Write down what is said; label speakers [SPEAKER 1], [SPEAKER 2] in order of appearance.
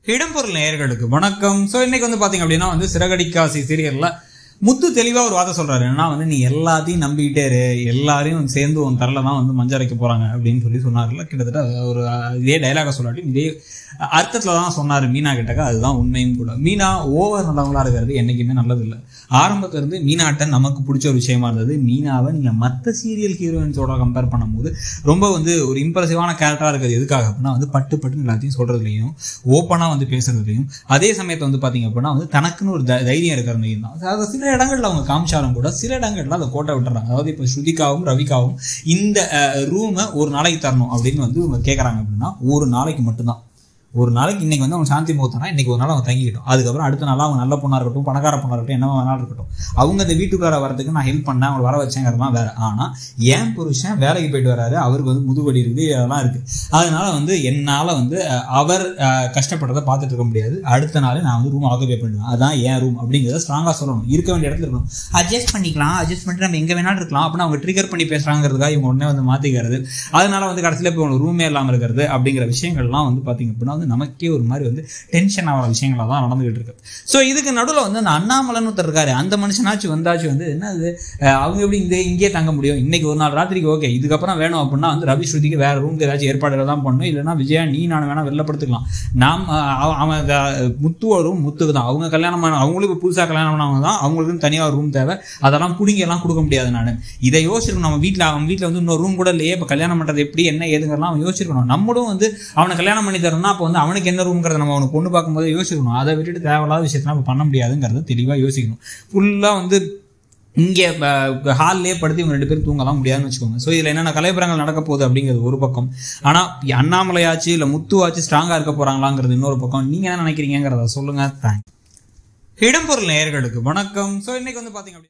[SPEAKER 1] இடம்பொருள் நேயர்களுக்கு வணக்கம். ஸோ இன்னைக்கு வந்து பாத்தீங்க அப்படின்னா சிறகடிக்காசி சீரியல்ல முத்து தெளிவா ஒரு வார்த்தை சொல்றாரு. என்னன்னா நீ எல்லாத்தையும் நம்பிக்கிட்டே இரு, எல்லாரையும் சேர்ந்து உன் தரல தான் மஞ்சள் அரைக்க போறாங்க அப்படின்னு சொன்னார்ல. கிட்டத்தட்ட ஒரு இதே டைலாக சொல்லாட்டி இதே அர்த்தத்துல தான் சொன்னாரு மீனா கிட்டக்க. அதுதான் உண்மையும் கூட. மீனா ஓவர் நல்லவங்களா இருக்கிறது என்னைக்குமே நல்லது இல்லை. ஆரம்பத்துல இருந்து மீனாட்ட நமக்கு பிடிச்ச ஒரு விஷயமா இருந்தது. மீனாவை நீங்க மற்ற சீரியல் ஹீரோயின்ஸோட கம்பேர் பண்ணும்போது ரொம்ப ஒரு இம்ப்ரெசிவான கேரக்டரா இருக்கிறது. எதுக்காக அப்படின்னா பட்டு எல்லாத்தையும் சொல்றதுலையும் ஓப்பனா பேசுறதுலையும், அதே சமயத்தை பாத்தீங்க அப்படின்னா தனக்குன்னு ஒரு தைரியம் இருக்கிறதையும் தான். சில இடங்கள்ல அவங்க காமிச்சாலும் கூட சில இடங்கள்ல அதை கோட்டை விட்டுறாங்க. அதாவது இப்ப ஸ்ருதிகாவும் ரவிகாவும் இந்த ரூமை ஒரு நாளைக்கு தரணும் அப்படின்னு இவங்க கேட்கறாங்க அப்படின்னா ஒரு நாளைக்கு மட்டும்தான். ஒரு நாளைக்கு இன்னைக்கு அவங்க சாந்தி முகூர்த்தம்னா இன்னைக்கு ஒரு நாள் அவங்க தங்கிக்கிட்டோம். அதுக்கப்புறம் அடுத்த நாள் அவங்க நல்ல பொண்ணா இருக்கட்டும், பணக்கார பொண்ணா இருக்கட்டும், என்ன வேணாலும் இருக்கட்டும், அவங்க இந்த வீட்டுக்கார வரதுக்கு நான் ஹெல்ப் பண்ணேன், அவங்க வர வச்சேங்கிறதுலாம் வேற. ஆனா ஏன் புருஷன் வேலைக்கு போயிட்டு வராரு, அவருக்கு முதுவலி இருக்குது, அதெல்லாம் இருக்கு. அதனால என்னால அவர் கஷ்டப்படுறத பார்த்துட்டு இருக்க முடியாது. அடுத்த நாள் நான் ரூம் ஆக்குபை பண்ணுவேன், அதான் ஏன் ரூம் அப்படிங்கிறத ஸ்ட்ராங்கா சொல்லணும். இருக்க வேண்டிய இடத்துல இருக்கணும். அட்ஜஸ்ட் பண்ணிக்கலாம், அட்ஜஸ்ட் பண்ணிட்டு நம்ம எங்க வேணாலும் இருக்கலாம் அப்படின்னு அவங்க ட்ரிகர் பண்ணி பேசுறாங்கிறதுக்காக இவங்க உடனே மாத்திக்கிறது. அதனால கடைசியில இப்போ ரூமே இல்லாம இருக்கிறது அப்படிங்கிற விஷயங்கள்லாம் பாத்தீங்க அப்படின்னா நமக்கே ஒரு மாதிரி டென்ஷன் ஆகிற விஷயங்களா தான் நடந்துகிட்டு இருக்கு. ஸோ இதுக்கு நடுவில் அந்த அண்ணாமலைன்னு ஒருத்தர் இருக்காரு. அந்த மனுஷனாச்சும் வந்தாச்சு என்னது அவங்க எப்படி இங்கே தங்க முடியும், இன்னைக்கு ஒரு நாள் ராத்திரிக்கு ஓகே, இதுக்கப்புறம் வேணும் அப்படின்னா ரவி ஸ்ருதிக்கு வேற ரூமுக்கு ஏதாச்சும் ஏற்பாடுகள் தான் பண்ணணும். இல்லைன்னா விஜயா நீ நான் வேணா வெளிலப்படுத்திக்கலாம். அவன் முத்துவ ரூம் முத்துக்கு தான். அவங்க கல்யாணம் அவங்களுக்கு புதுசாக கல்யாணம் பண்ணவங்க தான், அவங்களுக்கும் தனியாக ரூம் தேவை. அதெல்லாம் பிடிங்க எல்லாம் கொடுக்க முடியாது. நான் இதை யோசிச்சிருக்கணும். நம்ம வீட்டில் அவன் வீட்டில் இன்னொரு ரூம் கூட இல்லையே, இப்போ கல்யாணம் பண்ணுறது எப்படி என்ன ஏதுங்கிறலாம் அவன் யோசிச்சிருக்கணும். நம்மளும் அவனை கல்யாணம் பண்ணி தரணும்னா அப்போ அவனுக்கு என்ன ரூம்ங்கிறத நம்ம அவனுக்கு பொண்ணு பார்க்கும்போது யோசிக்கணும். அதை விட்டுட்டு தேவையில்லாத விஷயத்தை நம்ம பண்ண முடியாதுங்கிறத தெளிவாக யோசிக்கணும். ஃபுல்லாக இங்கே ஹால்லேயே படுத்து இவங்க 2 பேரும் தூங்கலாம் முடியாதுன்னு வச்சுக்கோங்க. ஸோ இதில் என்னென்ன கலைபுரங்கள் நடக்க போகுது அப்படிங்கிறது ஒரு பக்கம். ஆனால் அண்ணாமலையாச்சு இல்லை முத்துவாச்சு ஸ்ட்ராங்காக இருக்க போகிறாங்களாங்கிறது இன்னொரு பக்கம். நீங்கள் என்ன நினைக்கிறீங்கிறத சொல்லுங்கள். தேங்க்ஸ். இடம்பொருள் நேயர்களுக்கு வணக்கம். ஸோ இன்னைக்கு பார்த்தீங்க